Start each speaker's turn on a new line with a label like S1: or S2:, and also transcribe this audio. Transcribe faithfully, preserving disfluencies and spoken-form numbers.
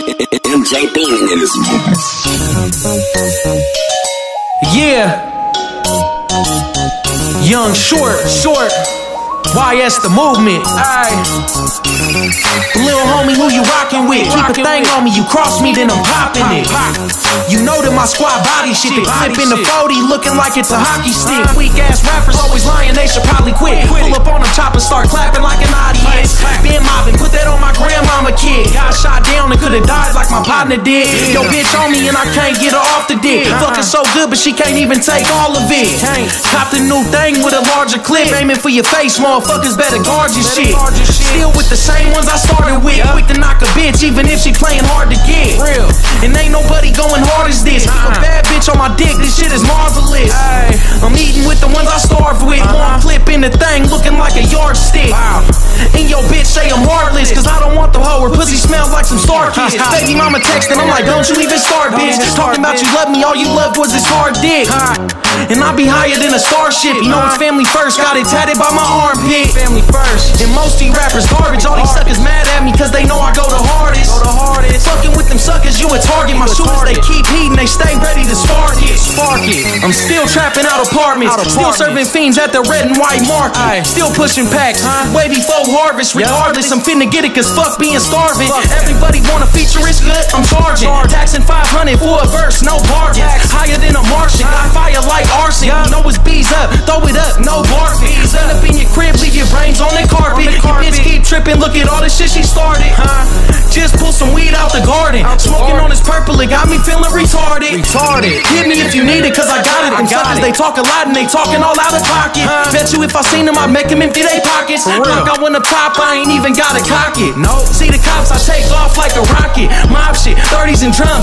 S1: M J beaming in this moment.
S2: Yeah. Young, short, short. Y S the movement. Aye. Little homie, who you rockin' with? Keep a thing on me, you cross me, then I'm popping it. You know that my squad body shit. They flip in the forty, looking like it's a hockey stick. Weak ass rappers always lying, they should probably quit. Pull up on them choppers, start clapping like an audience. Been mobbing, put that on my grandmama kid. Got shot down and could've died like my partner did. Yo, bitch on me and I can't get her off the dick. Fucking so good, but she can't even take all of it. Cop the new thing with a larger clip, aiming for your face, motherfuckers better guard your shit. Still with the same ones I started with. Quick to knock a bitch, even if she playing hard to get. Real. And ain't nobody going hard as this. Keep a bad bitch on my dick, this shit is marvelous. I'm eating with the ones I starved with. One clip in the thing, looking like a yardstick. And yo bitch say I'm heartless, cause I don't want the hoe. Her pussy smells like some Star Kids. Baby mama texting, I'm like, don't you even start, bitch. Talking about you love me, all you loved was this hard dick. And I be higher than a starship. You know it's family first, got it tatted by my armpit. Family first. And most these rappers garbage. All these suckers mad at me cause they know I go the hardest. Go the hardest. Fucking with them suckers, you a target. My shooters, they keep heating, they stay ready to spark it. Spark it. I'm still trapping out apartments. Still serving fiends at the red and white market. Still pushing packs, way before harvest. Regardless, I'm finna get it cause fuck being starving. Everybody want a feature, it's good, I'm charging. Taxing five hundred for a verse, no bargain. Higher than a Martian, got fire like arson. You know it's bees up, throw it up, no barfing. Run up in your crib, leave your brains on the carpet. Your bitch keep tripping, look at all the shit she started. Just pull some weed out the garden. Smoking on this purple, it got me feeling retarded. Retarded. Hit me if you need it, cause I got it. Them suckers, they talk a lot and they talking all out of pocket. Bet you if I seen them, I'd make them empty they pockets. Like I want to pop, I ain't even gotta cock it. No. See the cops, I take off like a rocket. Mob shit, thirties and drums.